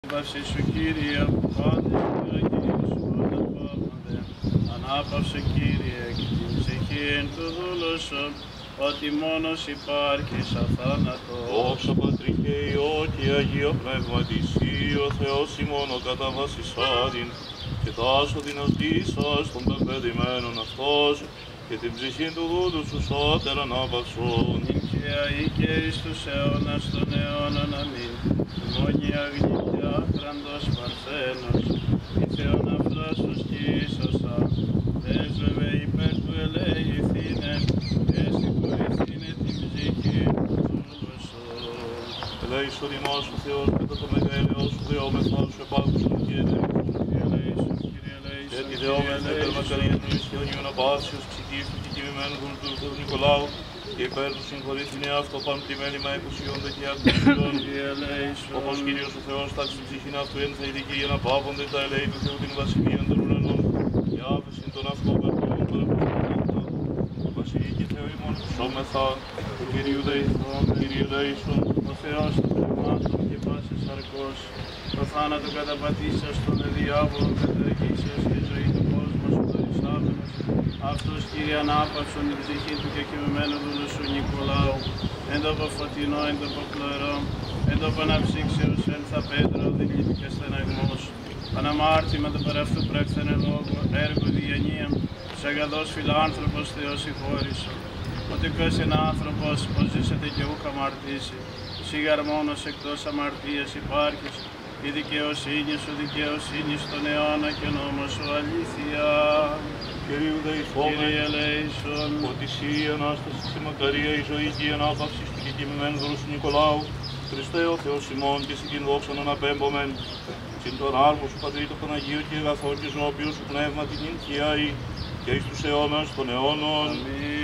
Ανάπαυση σου, Κύριε, που πάντες του Αγίου σου αναπαύονται. Ανάπαυσε, Κύριε, και την ψυχή εν του δούλου σου, ότι μόνος υπάρχεις αθάνατος. Δόξα Πατρί και Υιό και Αγίο Πνεύματι, ο Θεός ημών ο καταβάσης άδειν, και τάσο δυνατήσας των πεπαιδημένων αυτός, και την ψυχή του δούλου σου σώτερ ανάπαυσον. Και αεί και εις τους αιώνας των αιώνων, αμήν. Μόνη αγνή και άχραντος παρθένος, η Θεόν αφράσους και ίσωσα, έσβευε υπέρ του ελέηθήνε, και συγχωρηθήνε την ψυχή του δούλου σου. Ελέησον ημάς ο Θεός μετά το μεγέλαιο σου, δεόμεθα σου επάκουσον και ελέησον. Κύριε ελέησον, Κύριε ελέησον, Γιατί Κύριε δεόμεθα υπέρ ελέησον. μακαρίαν εις και ονείων απάσιος ψυχής του και κοιμημένου του Θεού Νικολάου, και υπέρ του συγχωρήθηνε αυτό παντιμέλημα εκουσιώντα και ακουσιών. Κύριε ελέησον. Όπως Κύριος ο Θεός τάξει την ψυχήν αυτού εν θα ειδικοί να πάβονται τα ελέη του Θεού την βασιλείαν των ουρανών, και άφεσιν των αυτοπερπλών των επιστημάτων. Βασιλική Θεό ημών σώμεθα, του Κυρίου δεηθών, Κύριε ελέησον. Ο Θεός των θεμάτων και πάσης σαρκός, το θάνατο καταπατήσεως των διάβολων καταργήσεως και ζωή του κόσμου σου δωρησάμενος, αυτός, Κύριε, ανάπαυσον την ψυχή του και κοιμημένου δούλου σου Νικολάου, εν τόπο φωτεινό, εν τόπο πλωρό, εν τόπο αναψύξεως, εν θα πέτρο, δηλήτη και στεναγμός, αναμάρτημα το παραυτού πράξενε λόγο, έργο διανία, σ' αγαθός φιλάνθρωπος Θεός συγχώρησον. Ότι πες ένα άνθρωπος πως ζήσετε και ούχ αμαρτήσει, σίγαρ μόνος εκτός αμαρτίας υπάρχεις, η δικαιοσύνη σου δικαιοσύνη στον αιώνα και νόμος σου αλήθεια. Κυρίου δεηθώμε, Κύριε ελέησον. ότι εσύ η Ανάσταση και μακαρία η ζωή και η ανάπαυση του και κοιμημένου δούλου σου Νικολάου, Χριστέ ο Θεός ημών και συν την δόξαν αναπέμπομεν, συν τον άρχο σου Πατρί το Παναγίου και αγαθό και ζωοποιού σου πνεύμα την νυν και εις τους αιώνας των αιώνων. Αμήν.